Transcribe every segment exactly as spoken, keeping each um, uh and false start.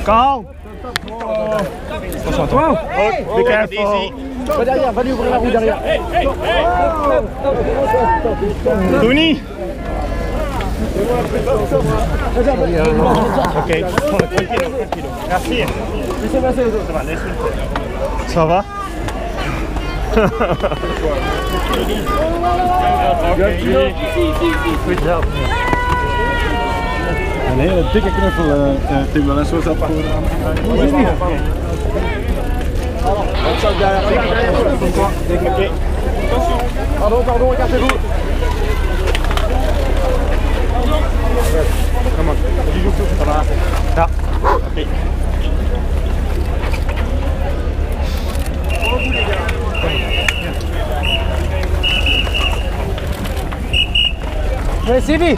Carl. Wow. Be careful. Va derrière, va lui ouvrir la roue derrière. Tony. Ok, tranquille, merci. Ça va? Goed job. Een hele dikke knuffel, uh, Tim, wel eens zo zat voor. Pardon, pardon, écartez-vous. Kom maar, die doet het vandaag. Ja. Oké. Where's Sydney?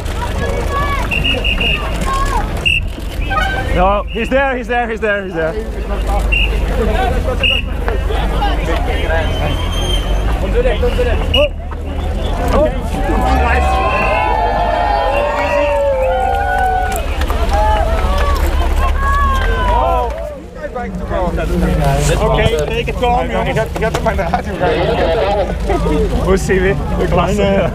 No, he's there, he's there, he's there, he's there. On the left, on the left. Oh. Oh. Nice. Oké, take it calm, jongen. Ik heb het maar naar radio kijken. Hoe zie je? De kleine.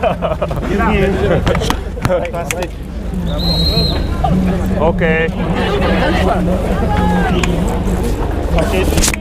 Oké. Pak dit.